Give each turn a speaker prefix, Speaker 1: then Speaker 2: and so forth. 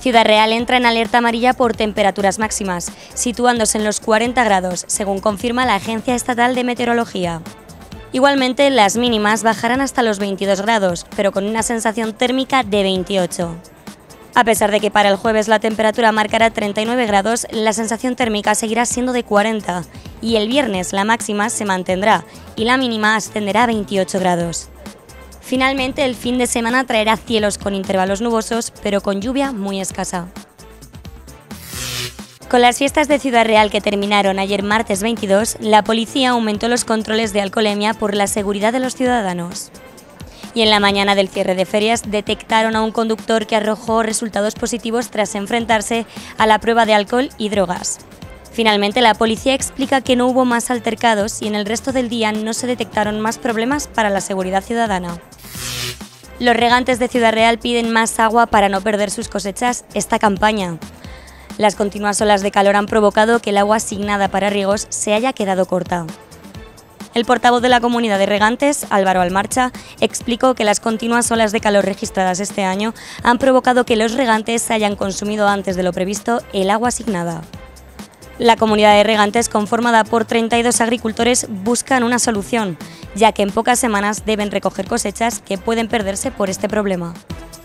Speaker 1: Ciudad Real entra en alerta amarilla por temperaturas máximas, situándose en los 40 grados, según confirma la Agencia Estatal de Meteorología. Igualmente, las mínimas bajarán hasta los 22 grados, pero con una sensación térmica de 28. A pesar de que para el jueves la temperatura marcará 39 grados, la sensación térmica seguirá siendo de 40 y el viernes la máxima se mantendrá y la mínima ascenderá a 28 grados. Finalmente, el fin de semana traerá cielos con intervalos nubosos, pero con lluvia muy escasa. Con las fiestas de Ciudad Real que terminaron ayer martes 22, la policía aumentó los controles de alcoholemia por la seguridad de los ciudadanos. Y en la mañana del cierre de ferias detectaron a un conductor que arrojó resultados positivos tras enfrentarse a la prueba de alcohol y drogas. Finalmente, la policía explica que no hubo más altercados y en el resto del día no se detectaron más problemas para la seguridad ciudadana. Los regantes de Ciudad Real piden más agua para no perder sus cosechas esta campaña. Las continuas olas de calor han provocado que el agua asignada para riegos se haya quedado corta. El portavoz de la Comunidad de Regantes, Álvaro Almarcha, explicó que las continuas olas de calor registradas este año han provocado que los regantes hayan consumido antes de lo previsto el agua asignada. La Comunidad de Regantes, conformada por 32 agricultores, buscan una solución, ya que en pocas semanas deben recoger cosechas que pueden perderse por este problema.